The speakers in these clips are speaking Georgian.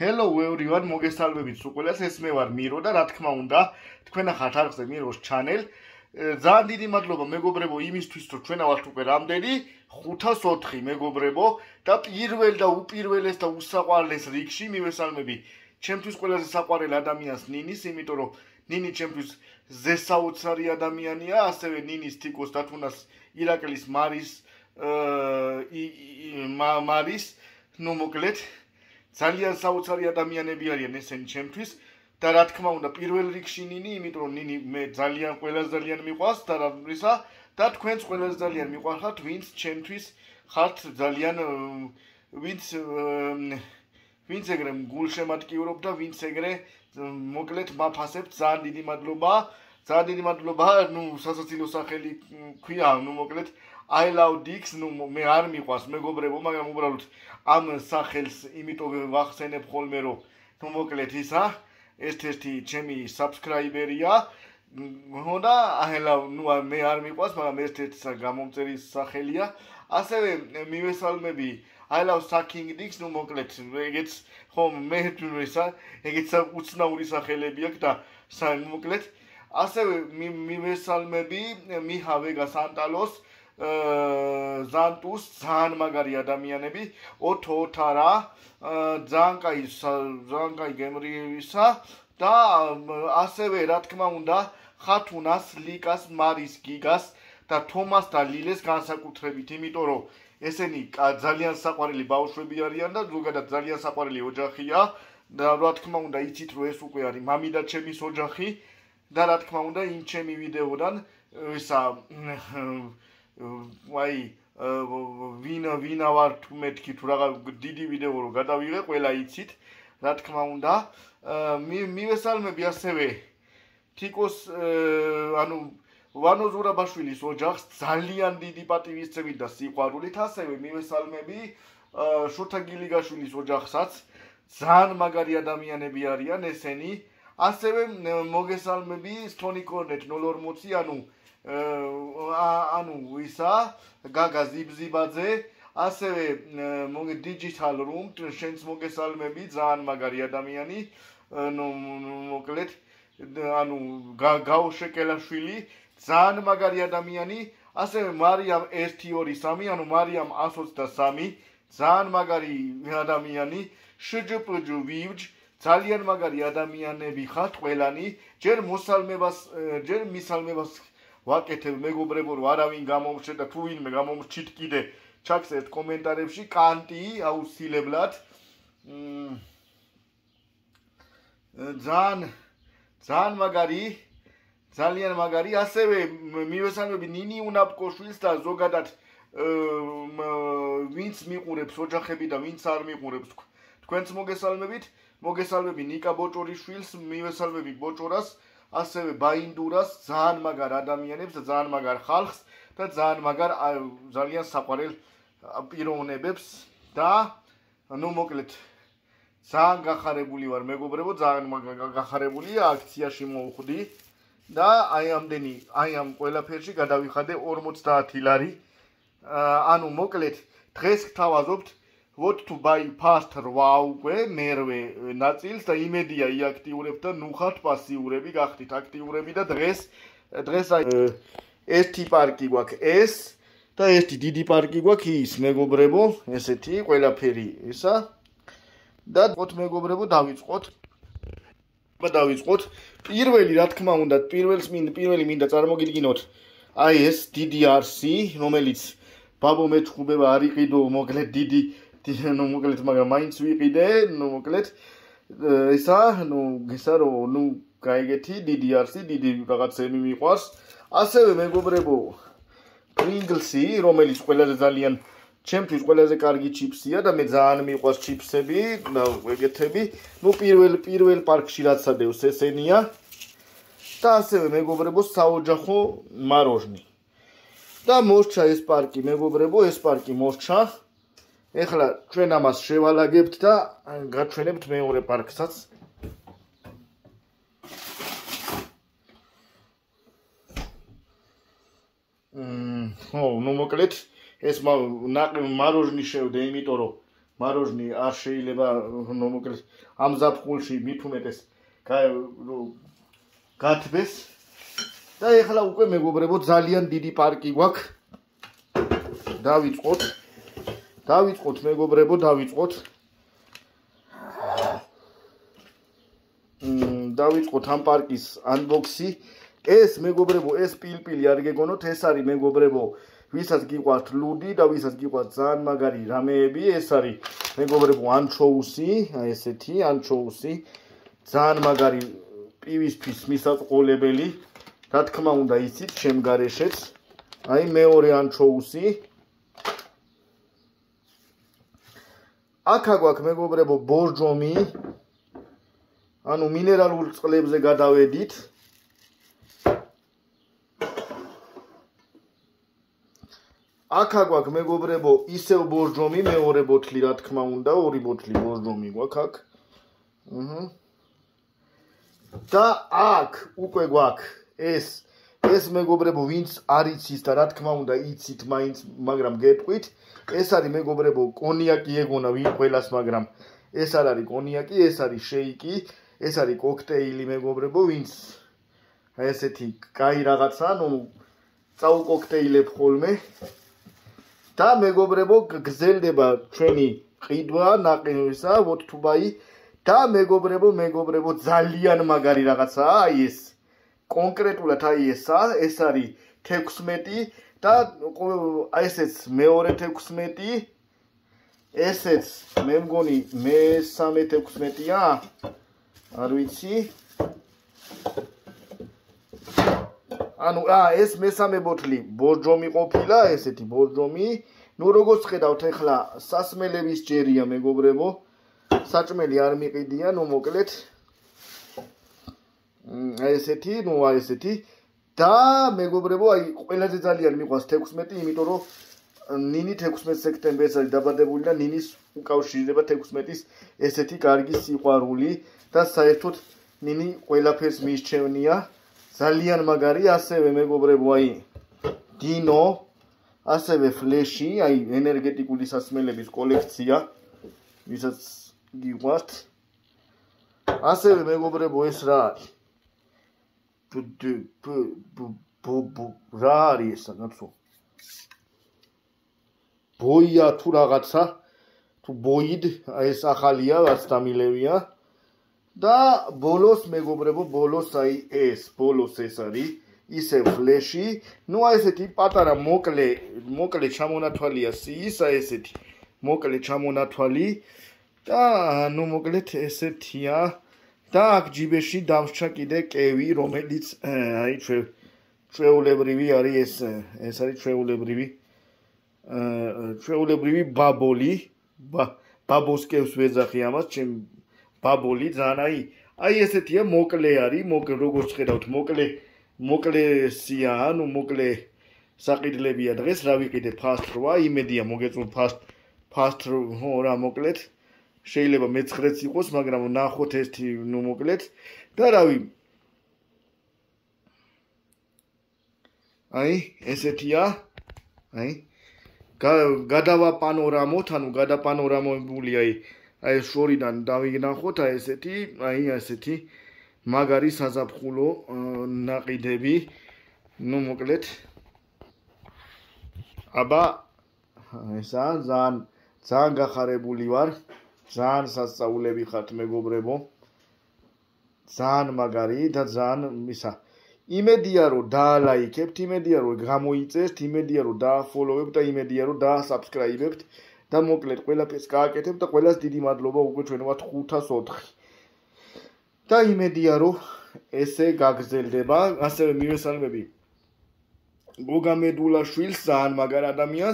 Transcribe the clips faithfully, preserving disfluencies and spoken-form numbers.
Hello everyone, მოგესალმებით სულ ეს მე ვარ მირო და რა თქმა უნდა, თქვენ ახართ არხზე მიროს channel. ძალიან დიდი მადლობა მეგობრებო იმისთვის, რომ ჩვენ ვართ უკვე რამდენი ხუთას ოთხი მეგობრებო და პირველ და უპირველეს და უსაყვარლეს რიგში მივესალმები ჩემთვის ყველაზე საყვარელ ადამიანს ნინის, იმიტომ რომ ნინი ჩემთვის ზესაოცარი ადამიანია, ასევე ნინის თიკოს და თუნას ირაკლის მარის მარის ნუ მოკლედ ძალიან საოცარი ადამიანები არიან ესენი ჩემთვის და რა თქმა უნდა პირველ რიგში ნინი, იმიტომ რომ ნინი მე ძალიან ყველაზე ძალიან მიყვარს და რა ვისა და თქვენც ყველაზე ძალიან მიყვარხართ, ვინც ჩემთვის ხართ ძალიან ვინც ვინც ეგრე გულშემატკივრობ და ვინც ეგრე მოკლედ მაფასებთ, ძალიან დიდი მადლობა, ძალიან დიდი მადლობა, ნუ სასაცილო სახელი ქვია, ნუ მოკლედ I love Dix, ნუ მე არ მიყვარს მეგობრებო, მაგრამ უბრალოდ ამ სახელს იმიტომ ვახსენებ ხოლმე რომ ნუ მოკლედ ისა ერთ-ერთი ჩემი subscriber-ია და I love, ნუ მე არ მიყვარს, მაგრამ ერთ-ერთი გამომწერის სახელია. ასევე მივესალმები I love sucking dicks, ნუ მოკლედ ეგეც ხომ მე თვითონისა ეგეც უცნაური სახელები აქვს და მოკლედ ასევე მივესალმები მიჰავეგა სანტალოს ზანტუს ძალიან მაგარი ადამიანები, ოთო ოთარა, ძალიან კაი ძალიან კაი გემრიევისა და ასევე რა თქმა უნდა ხათუნას, ლიკას, მარის, გიგას და თომას და ლილეს განსაკუთრებით, იმიტომ რომ ესენი ძალიან საყვარელი ბავშვები არიან და ზოგადად ძალიან საყვარელი ოჯახია და რა თქმა უნდა იცით რომ ეს უკვე არის მამიდა ჩემის ოჯახი და რა თქმა უნდა იმ ჩემი ვიდეოდან ისა ვაი ვინა ვინა ვარ თუ მეთქი თუ რაღა დიდი ვიდეო რო გადავიღე, ყველა იცით, რა თქმა უნდა. მივესალმები ასევე თიკოს ანუ ვანო ზურაბაშვილის ოჯახს ძალიან დიდი პატივისცემით და სიყვარულით, ასევე მივესალმები შოთა გილიგაშვილის ოჯახსაც, ძალიან მაგარი ადამიანები არიან ესენი, ასევე მოგესალმები სტონი კორნეტ ნულ ორმოცი, ანუ ანუ ისა გაგა ზიბზიბაძე, ასევე მოგე digital room, შენც მოგესალმები, ძალიან მაგარი ადამიანი, ნუ მოკლედ ანუ გაო შეკელაშვილი, ძალიან მაგარი ადამიანი, ასევე მარიამ ერთი ორი სამი, ანუ მარიამ εκατს ოცდასამი, ძალიან მაგარი ადამიანი, შჯპჯ ვიჯ, ძალიან მაგარი ადამიანები ხართ ყველანი, ჯერ მოსალმებას, ჯერ მისალმებას ვაკეთებ მეგობრებო, რომ არავინ გამომრჩეთ და თუ ვინმე გამომრჩით კიდე ჩაგწერთ კომენტარებში კანტი აუცილებლად. ძალიან ძალიან მაგარი, ძალიან მაგარი, ასევე მივესალმები ნინი უნაპკოშვილს და ზოგადად ვინც მიყურებს ოჯახები და ვინც არ მიყურებს თქვენც მოგესალმებით, მოგესალმები ნიკა ბოჭორიშვილს, მივესალმები ბოჭორას, ასევე ბაინდურას, ძალიან მაგარ ადამიანებს და ძალიან მაგარ ხალხს და ძალიან მაგარ ძალიან საყვარელ პიროვნებებს და ნუ მოკლედ ძალიან გახარებული ვარ მეგობრებო, ძალიან გახარებულია, აქციაში მოვხვდი და აი ამდენი აი ამ ყველაფერში გადავიხადე ორმოცდაათი ლარი. ანუ მოკლედ დღეს გთავაზობთ what to buy fast რვა უკვე მერვე ნაწილს და იმედია იაქტიურებთ და ნუ ხართ პასიურები, გახდით აქტიურები და დღეს დღეს აი ერთი პარკი გვაქვს ეს და ერთი დიდი პარკი გვაქვს ის მეგობრებო, ესეთი ყველაფერი ისა და ყოთ მეგობრებო დავიწყოთ დავიწყოთ პირველი რა თქმა უნდა პირველს მინდა პირველი მინდა წარმოგიდგინოთ აი ეს დიდი არსი, რომელიც ბაბო მეჩხუბება არ იყიდო, მოკლედ დიდი ნუ მოკლედ მაგრამ მაინც ვიყიდე, ნუ მოკლედ ისა ნუ გესა რომ ნუ გაიგეთი დიდი არსი, დიდი რაღაცები მიყვარს. ასევე მეგობრებო პრინგლსი, რომელიც ყველაზე ძალიან ჩემთვის ყველაზე კარგი ჩიპსია და მე ძალიან მიყვარს ჩიპსები და ეგეთები. ნუ პირველ პირველ პარკში რაც ადევს ესენია და ასევე მეგობრებო საოჯახო მაროჟნი. და მოსჩა ეს პარკი მეგობრებო, ეს პარკი მოსჩა. ეხლა ჩვენ ამას შევალაგებთ და გაჩვენებთ მეორე პარკსაც. მმ, ხო, ნუ მოკლედ ეს მაროჟნი შევდე, იმიტომ რომ მაროჟნი არ შეიძლება ნომოკლეს ამ ზაფხულში მით უმეტეს გათბეს და ეხლა უკვე მეგობრებო ძალიან დიდი პარკი გვაქვს დავიწყოთ დავიწყოთ მეგობრებო დავიწყოთ დავიწყოთ ამ პარკის unboxi ეს მეგობრებო ეს პილპილი არ გეგონოთ ეს არის მეგობრებო ვისაც გიყვართ ლუდი და ვისაც გიყვართ ძალიან მაგარი რამეები ეს არის მეგობრებო ანჩოუსი აი ესეთი ანჩოუსი ძალიან მაგარი პივისთვის მისაწყვოლებელი რა თქმა უნდა იცით შემგარეშეც აი მეორე ანჩოუსი აქა გვაქვს მეგობრებო ბორჯომი ანუ მინერალურ წყლებზე გადავედით აქა გვაქვს მეგობრებო ისევ ბორჯომი მეორე ბოთლი რა თქმა უნდა ორი ბოთლი ბორჯომი გვაქვს აქ აჰა და აქ უკვე გვაქვს ეს ეს მეგობრებო ვინც არ იცის და რა თქმა უნდა იცით მაინც მაგრამ გეტყვით ეს არის მეგობრებო კონიაკი ეგონა ვინ ყველას მაგრამ ეს არ არის კონიაკი ეს არის შეიკი ეს არის კოქტეილი მეგობრებო ვინც ესეთი კაი რაღაცა ნუ წაუკოქტეილებ ხოლმე და მეგობრებო გზელდება ჩვენი ყიდვა ნაყინვისა ვოთთუბაი და მეგობრებო მეგობრებო ძალიან მაგარი რაღაცაა აი ეს კონკრეტულად აი ესა ეს არის თექვსმეტი და ესეც მეორე თექვსმეტი ესეც მე მგონი მესამე თექვსმეტია არ ვიცი ანუ ა ეს მესამე ბოთლი ბორჯომი ყოფილა ესეთი ბორჯომი ნუ როგორც ხედავთ ეხლა სასმელების ჯერია მეგობრებო საჭმელი არ მიყიდია ნუ მოკლედ აი ესეთი ნუ აი ესეთი და მეგობრებო აი ყველაზე ძალიან მიყვარს თექვსმეტი იმიტომ რომ ნინი თექვსმეტ სექტემბერს არის დაბადებული და ნინის უკავშირდება თექვსმეტის ესეთი კარგი სიყვარული და საერთოდ ნინი ყველაფერს მისჩევნია ძალიან მაგარი ასევე მეგობრებო აი დინო ასევე ფლეში აი ენერგეტიკული სასმელების კოლექცია ვისაც გიყვართ ასევე მეგობრებო ეს რა არის რა არის ეს რაღაცო ბოია თუ რაღაცა თუ ბოიდ ეს ახალია რაც დამილევია და ბოლოს მეგობრებო ბოლოს აი ეს ბოლოს ეს არის ისე ფლეში ნუ აი ესეთი პატარა მოკლე მოკლე ჩამონათვალია სიის აი ესეთი მოკლე ჩამონათვალი და ნუ მოკლედ ესეთია და აქ ჯიბეში დამსჩა კიდე კევი რომელიც აი ჩვეულებრივი არის ეს ეს არის ჩვეულებრივი ჩვეულებრივი ბაბოლი ბაბოს კევს ვეძახი ამას ჩემ ბაბოლი ძალიან აი აი ესეთია მოკლე არის მოკლე როგორც ხედავთ მოკლე მოკლესია ანუ მოკლე საყიდლებია დღეს რა ვიყიდე ფასტ რვა იმედია მოგეწონთ ფასტ ფასტ ხო რა მოკლედ შეიძლება მეცხრეც იყოს მაგრამ ნახოთ ერთი ნუ მოკლედ და რავი აი ესეთია აი გადავა პანორამოთ ანუ გადაპანორამებული აი აი შორიდან დავინახოთ აი ესეთი აი ესეთი მაგარი საზაფხულო ნაყიდები ნუ მოკლედ აბა ესა ძალიან ძალიან გახარებული ვარ ძალიან სასწაულები ხართ მეგობრებო ძალიან მაგარი და ძალიან ისა იმედია რომ დაალაიქებთ იმედია რომ გამოიწერთ იმედია რომ დააფოლოვებთ და იმედია რომ დაასაბსკრაიბებთ და მოკლედ ყველაფერს გააკეთებთ და ყველას დიდი მადლობა უკვე ჩვენ ვართ ხუთას ოთხი და იმედია რომ ესე გაგრძელდება ასევე მივესალმები გოგა მედულაშვილს ძალიან მაგარ ადამიანს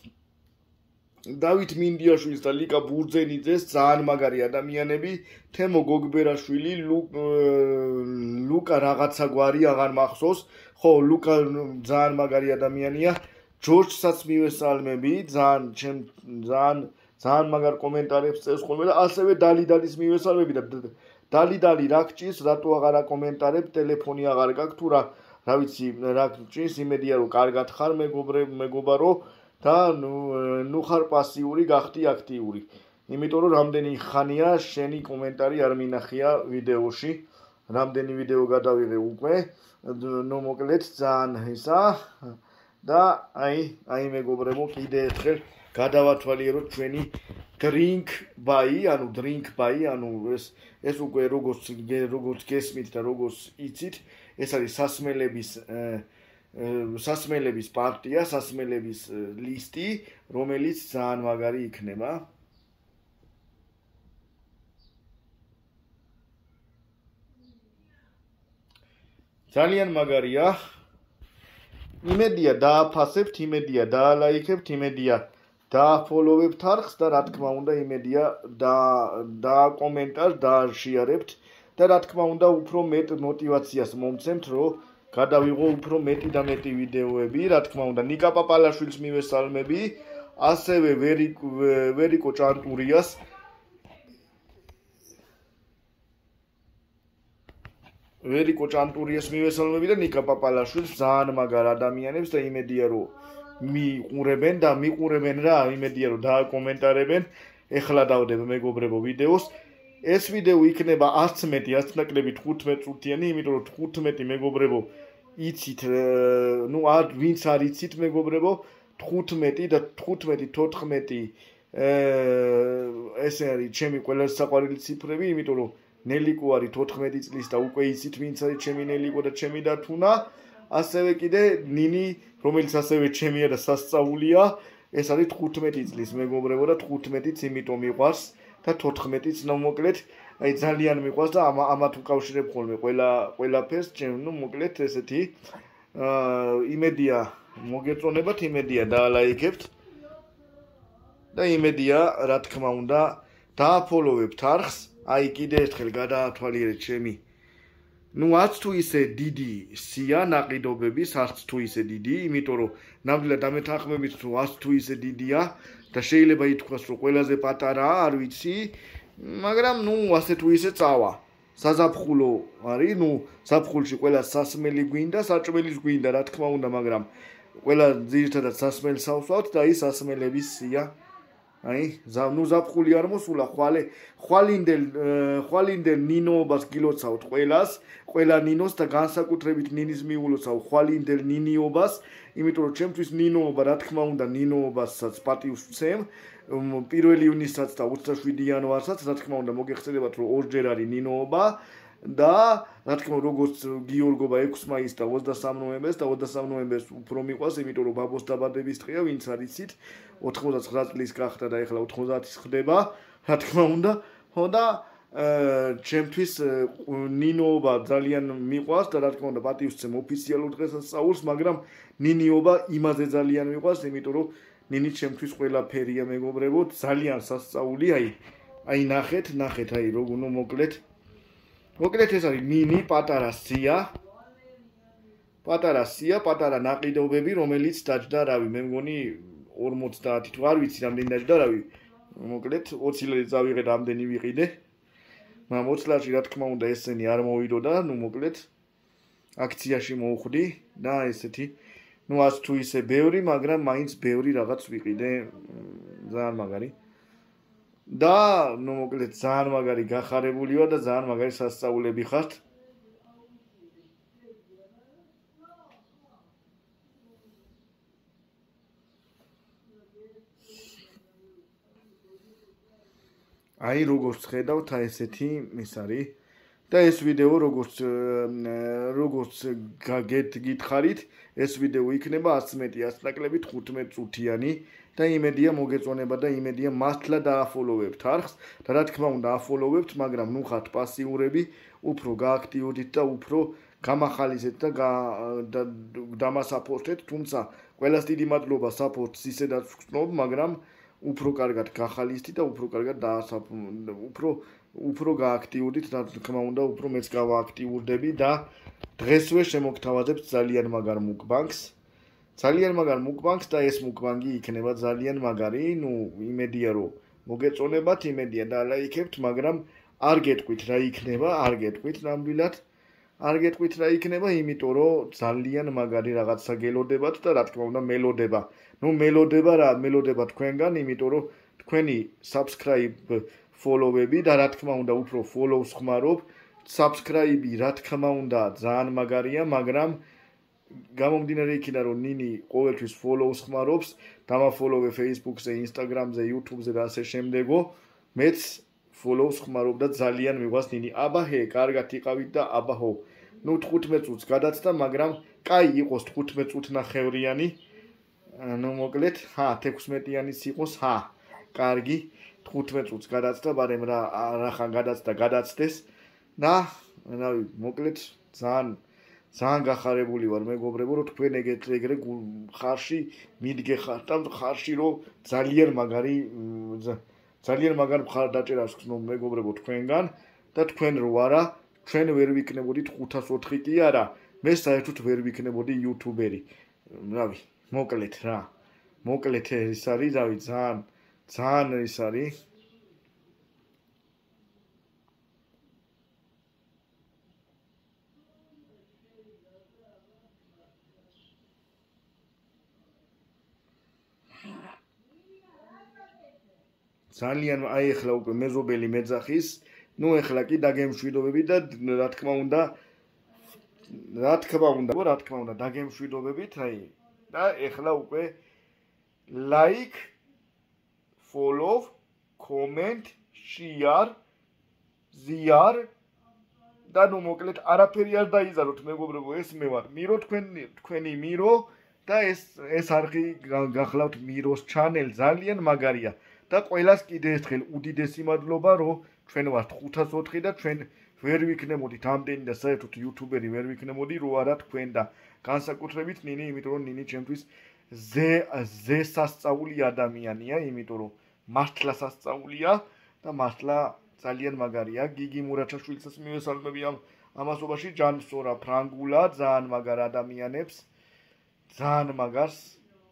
დავით მინდიაშვილს და ლიკა ბურძენიძეს ძალიან მაგარი ადამიანები თემო გოგბერაშვილი ლუკა რაღაცა გვარი აღარ მახსოვს ხო ლუკა ძალიან მაგარი ადამიანია ჯორჯსაც მივესალმები ძალიან ჩემ ძალიან ძალიან მაგარ კომენტარებს წერს ხოლმე და ასევე დალი დალის მივესალმები და დალი დალი რა გჭირს რატო აღარ აკომენტარებ ტელეფონი აღარ გაქვს თუ რა რა ვიცი რა გჭირს იმედია რომ კარგად ხარ მეგობრე მეგობარო და ნუ ნუ ხარ პასიური გახდი აქტიური იმიტომ რომ რამდენი ხანია შენი კომენტარი არ მინახია ვიდეოში. რამდენი ვიდეო გადავიღე უკვე. ნუ მოკლედ ძალიან ისა და აი აი მეგობრებო კიდე ერთხელ გადავათვალიეროთ ჩვენი drink buy, ანუ drink buy, ანუ ეს ეს უკვე როგორც როგორც გესმით და როგორც იცით, ეს არის სასმელების სასმელების პარტია, სასმელების ლისტი, რომელიც ძალიან მაგარი იქნება. ძალიან მაგარია. იმედია დააფასებთ, იმედია დაალაიქებთ, იმედია დააფოლოვებთ არხს და რა თქმა უნდა იმედია და დააკომენტართ, დააშიარებთ და რა თქმა უნდა უფრო მეტ мотивაციას მომცემთ, რომ გადავიღო უფრო მეტი და მეტი ვიდეოები, რა თქმა უნდა ნიკა პაპალაშვილს მივესალმები, ასევე ვერიკო ჭანტურიას ვერიკო ჭანტურიას მივესალმები და ნიკა პაპალაშვილს ძალიან მაგარ ადამიანებს და იმედია რომ მიყურებენ და მიყურებენ რა, იმედია რომ დააკომენტარებენ. ეხლა დავდებ მეგობრებო ვიდეოს. ეს ვიდეო იქნება არც მეტი, არც ნაკლები თხუთმეტ წუთიანი, იმიტომ რომ თხუთმეტი მეგობრებო იცით, ნუ არ ვინც არ იცით მეგობრებო, თხუთმეტი და თხუთმეტი თოთხმეტი ესე არის ჩემი ყველაზე საყვარელი ციფრები, იმიტომ რომ ნელიკო არის თოთხმეტი წლის და უკვე იცით ვინც არის ჩემი ნელიკო და ჩემი დათუნა. ასევე კიდე ნინი, რომელიც ასევე ჩემია და სასწაულია, ეს არის თხუთმეტი წლის მეგობრებო და თხუთმეტიც იმიტომ მიყვარს და თოთხმეტიც ნუ მოკლედ, აი ძალიან მიყვარს და ამათ უკავშირებ ხოლმე ყველა ყველაფერს, ნუ მოკლედ ესეთი იმედია მოგეწონებათ, იმედია დაალაიქებთ და იმედია რა თქმა უნდა დააფოლოვებთ არხს. აი კიდე ერთხელ გადაათვალიერეთ ჩემი ნუ არც თუ ისე დიდი სია ნაყიდობების, არც თუ ისე დიდი, იმიტომ რომ ნამდვილად დამეთანხმებით რომ არც თუ ისე დიდია და შეიძლება ითქვას რომ ყველაზე პატარაა, არ ვიცი, მაგრამ ნუ ასე თუ ისე წავა. საზაფხულო არის, ნუ ზაფხულში ყველა სასმელი გვინდა, საჭმელის გვინდა, რა თქმა უნდა, მაგრამ ყველა ძირითადად სასმელს ავსვათ და ის სასმელების სია აი, ნუ ზაფხული არ მოსულა, ხვალე, ხვალინდელ, ხვალინდელ ნინოობას გილოცავთ ყველას, ყველა ნინოს და განსაკუთრებით ნინის მიულოცავ ხვალინდელ ნინიობას, იმიტომ რომ ჩემთვის ნინოობა, რა თქმა უნდა, ნინოობასაც პატივს ვცემ, პირველი ივნისსაც და ოცდაშვიდი იანვარსაც, რა თქმა უნდა, მოგეხსენებათ, რომ ორჯერ არის ნინოობა და რა თქმა უნდა, როგორც გიორგობა ექვსი მაისს და ოცდასამი ნოემბერს და ოცდასამი ნოემბერს უფრო მიყვარს, იმიტომ რომ ბაბოს დაბადების დღეა, ვინც არ იცით, ოთხმოცდაცხრა წლის გახდა და ეხლა ოთხმოცდაათის ხდება, რა თქმა უნდა, ხო და ჩემთვის ნინოობა ძალიან მიყვარს და რა თქმა უნდა პატივს ვცემ ოფიციალურ დღესასწაულს, მაგრამ ნინიობა იმაზე ძალიან მიყვარს, იმიტომ რომ ნინი ჩემთვის ყველაფერია მეგობრებო, ძალიან სასწაული, აი, აი ნახეთ, ნახეთ, აი როგორ ნუ მოკლედ მოკლედ ეს არის ნინი პატარა სია, პატარა სია, პატარა ნაყიდობები, რომელიც დაჯდა, რავი, მე მგონი ორმოცდაათი თუ არ ვიცი რამდენი დაჯდა, რავი, მოკლედ ოცი ლარი წავიღე რამდენი ვიყიდე. მაგრამ ოცი ლარში რა თქმა უნდა ესენი არ მოვიდო და ნუ მოკლედ აქციაში მოვხვდი და ესეთი ნუ არც თუ ისე ბევრი, მაგრამ მაინც ბევრი რაღაც ვიყიდე, ძალიან მაგარი. და ნუ მოკლედ ძალიან მაგარი გახარებული ვარ და ძალიან მაგარი სასწაულები ხართ. აი როგორც ხედავთ, აი ესეთი ის არის და ეს ვიდეო როგორც როგორც გითხარით, ეს ვიდეო იქნება არც მეტი, არც ნაკლები თხუთმეტ წუთიანი და იმედია მოგეწონება და იმედია მართლა დააფოლოვებთ არხს და რა თქმა უნდა აფოლოვებთ, მაგრამ ნუ ხართ პასიურები, უფრო გააქტიურდით და უფრო გამახალისეთ და დამასაპორტეთ, თუმცა ყველას დიდი მადლობა საპორტს ისედაც ვგრძნობ, მაგრამ უფრო კარგად გახალისდით და უფრო კარგად დაასაფ უფრო უფრო გააქტიურდით, რა თქმა უნდა, უფრო მეც გავააქტიურდები და დღესვე შემოგთავაზებთ ძალიან მაგარ მუკბანგს. ძალიან მაგარ მუკბანგს და ეს მუკბანგი იქნება ძალიან მაგარი, ნუ იმედია რომ მოგეწონებათ, იმედია დალაიქებთ, მაგრამ არ გეტყვით რა იქნება, არ გეტყვით ნამდვილად. არ გეტყვით რა იქნება, იმიტომ რომ ძალიან მაგარი რაღაცა გელოდებათ და რა თქმა უნდა მელოდება. ნუ მელოდება რა, მელოდება თქვენგან, იმიტომ რომ თქვენი subscribe follow-ები და რა თქმა უნდა უფრო follow-ს ხმარობ. Subscribe-ი რა თქმა უნდა ძალიან მაგარია, მაგრამ გამომდინარე იქიდან რომ ნინი ყოველთვის follow-ს ხმარობს, დამაფოლოვე Facebook-ზე, Instagram-ზე, YouTube-ზე და ასე შემდეგო, მეც follow-ს ხმარობ და ძალიან მიყვარს ნინი. აბაჰე, კარგად იყავით და აბაჰო. ნუ თხუთმეტ წუთს გადაცდა, მაგრამ კაი იყოს თხუთმეტ წუთნახევრიანი. ნუ მოკლედ, ჰა, თექვსმეტიანიც იყოს, ჰა. კარგი, თხუთმეტ წუთს გადაცდა, მაგრამ რა რახან გადაცდა, გადაცდეს და რავი, მოკლედ ძალიან ძალიან გახარებული ვარ მეგობრებო, რომ თქვენ ეგეთ ეგრე ხარში მიდგეხართ და ხარში რომ ძალიან მაგარი ძალიან მაგარ მხარდაჭერას გქნო მეგობრებო თქვენგან და თქვენ რო არა, ჩვენ ვერ ვიქნებოდით ხუთას ოთხი კი არა, მე საერთოდ ვერ ვიქნებოდი იუთუბერი. რავი, მოკლედ რა. მოკლედ ეს არის, რავი, ძალიან ძალიან ის არის. ძალიან აი ახლა უკვე მეზობელი მეძახის, ნუ ახლა კი დაგემშვიდობები და რა თქმა უნდა რა თქმა უნდა, რა თქმა უნდა დაგემშვიდობებით, აი და ახლა უკვე like, follow, comment, share, ზიარ და ნუ მოკლედ არაფერი არ დაიზაროთ მეგობრებო, ეს მე ვარ. მირო თქვენი თქვენი მირო და ეს ეს არხი გახლავთ მიროს channel ძალიან მაგარია. და ყველას კიდე ერთხელ უდიდესი მადლობა, რომ ჩვენ ვართ ხუთას ოთხი და ჩვენ ვერ ვიქნებოდით ამდენი და საერთოდ იუთუბერი ვერ ვიქნებოდი, რო არა თქვენ და განსაკუთრებით ნინი, იმიტომ რომ ნინი ჩემთვის ზე ზე სასწაული ადამიანია, იმიტომ რომ მართლა სასწაულია და მართლა ძალიან მაგარია. გიგი მურაჩაშვილსაც მივესალმები ამ ამასობაში, ჯანსორა ფრანგულა, ძალიან მაგარ ადამიანებს, ძალიან მაგარს.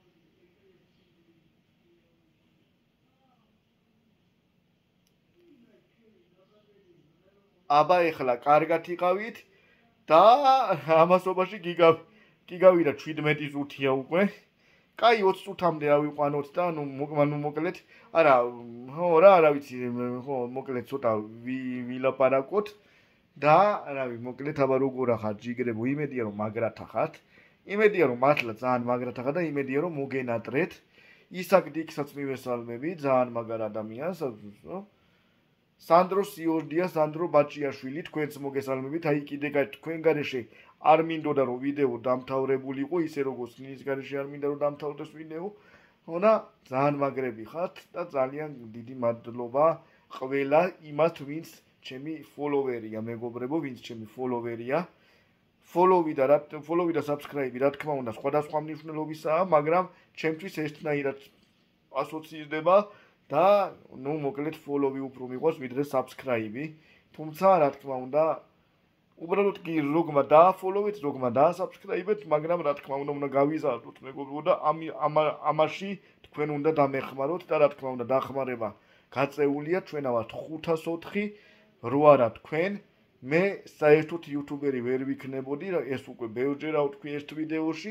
აბა ეხლა კარგად იყავით და ამასობაში გიგავ გიგავიდა შვიდმეტი წუთია უკვე. კაი ოცი წუთამდე რა ვიყვანოთ და ნუ ნუ მოკლედ, არა, ხო რა, რა ვიცი, ხო, მოკლედ ცოტა ვილაპარაკოთ და რავი, მოკლედ აბა როგორ ახარ ჯიგრებო, იმედია რომ მაგრად ახართ. იმედია რომ მართლა ძალიან მაგრად ახართ და იმედია რომ მოგენატრეთ. ისაკ დიქსაც მივესალმები, ძალიან მაგარ ადამიანს, ხო? სანდრო სიორდია, სანდრო ბაჭიაშვილი, თქვენც მოგესალმებით. აი კიდე თქვენ გარეშე არ მინდოდა რომ ვიდეო დამთავრებულიყო, ისე როგორც ნის გარეშე არ მინდა რომ დამთავრდეს ვიდეო. ხო და ძალიან მაგრები ხართ და ძალიან დიდი მადლობა ყველა იმათ, ვინც ჩემი ფოლოვერია, მეგობრებო, ვინც ჩემი ფოლოვერია. follow-ი და რა follow-ი და subscribe-ი რა თქმა უნდა სხვადასხვა მნიშვნელობისაა, მაგრამ ჩემთვის ერთნაირად ასოცირდება და ნუ მოკლედ follow-ი უფრო მიყვარს ვიდრე subscribe-ი. თუმცა რა თქმა უნდა უბრალოდ კი როგმა დააფოლოვეთ, როგმა დაასაბსკრაიბეთ, მაგრამ რა თქმა უნდა უნდა გავიზარდოთ მეგობრებო და ამ ამაში თქვენ უნდა დამეხმაროთ და რა თქმა უნდა დახმარება გაწეულია, ჩვენა ვართ ხუთას ოთხი, რო არა თქვენ, მე საერთოდ იუთუბერი ვერ ვიქნებოდი, ეს უკვე ბევრჯერ ავთქვი ერთ ვიდეოში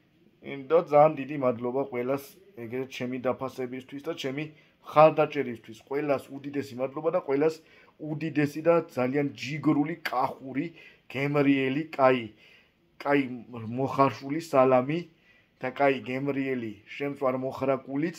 და ძალიან დიდი მადლობა ყველას ეგრეთ ჩემი დაფასებისთვის და ჩემი ხარდაჭერისთვის. ყველას უდიდესი მადლობა და ყველას უდიდესი და ძალიან ჯიგრული, კახური, გემრიელი, კაი, კაი მოხარშული სალამი და კაი გემრიელი შემწვარ მოხრაკულიც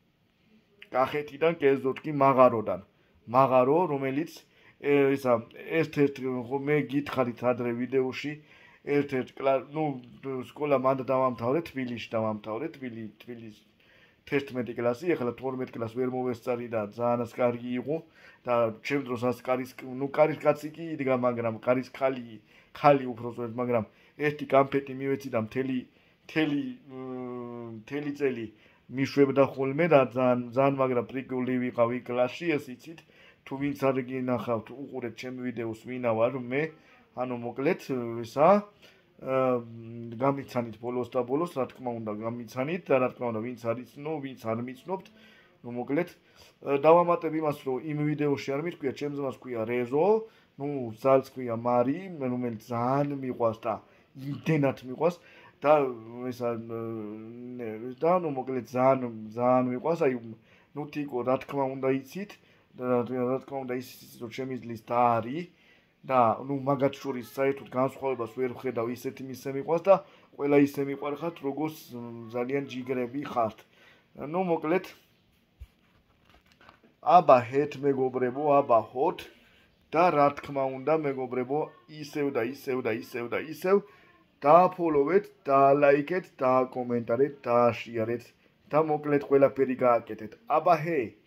კახეთიდან კერძოდ კი მაღაროდან. მაღარო, რომელიც ისა ერთ-ერთ მე გითხარით ადრე ვიდეოში, ერთ-ერთ ნუ სკოლა მანდ დავამთავრე, თბილისში დავამთავრე, თბილისში თერთმეტი კლასი, ახლა თორმეტ კლასს ვერ მოვესწარი და ძალიან კარგი იყო და ჩემ დროს ას კარის, ნუ კარის კაცი კი იდგა, მაგრამ კარის ხალი, ხალი უფრო სწორედ, მაგრამ ერთი კამფეტი მივეცი და მთელი მთელი მთელი წელი მიშვებდა ხოლმე და ძალიან ძალიან მაგრამ პრიკული ვიყავი კლასში, ეს იცით, თუ ვინც არ გინახავთ, უყურეთ ჩემ ვიდეოს, ვინა ვარ მე, ანუ მოკლედ ისა გამიცანით ბოლოს და ბოლოს, რა თქმა უნდა გამიცანით და რა თქმა უნდა ვინც არ იცნო, ვინც არ მიცნობთ, ნუ მოკლედ დავამატებ იმას, რომ იმ ვიდეოში არ მithქვია, ჩემ ძმას ჰქვია რეზო, ნუ ძალს ჰქვია მარი, რომელიც ძალიან მიყვარს და იმდენად მიყვარს და ისა და ნუ მოკლედ ძალიან ძალიან მიყვარს, აი ნუ თიკო, რა თქმა უნდა იცით, და რა თქმა უნდა იცით, რომ ჩემი ძლის და არის და ნუ მაგათ შორის საერთოდ განსხვავებას ვერ ვხედავ, ისეთი მისე მიყვარს და ყველა ისე მიყვარხართ, როგორც ძალიან ჯიგრები ხართ. ნუ მოკლედ აბა ჰეთ მეგობრებო, აბა ჰოთ და რა თქმა უნდა მეგობრებო, ისევ და ისევ და ისევ და ისევ დააფოლოვეთ, დაალაიქეთ, დააკომენტარეთ, დააშიარეთ და მოკლედ ყველაფერი გააკეთეთ. აბა ჰე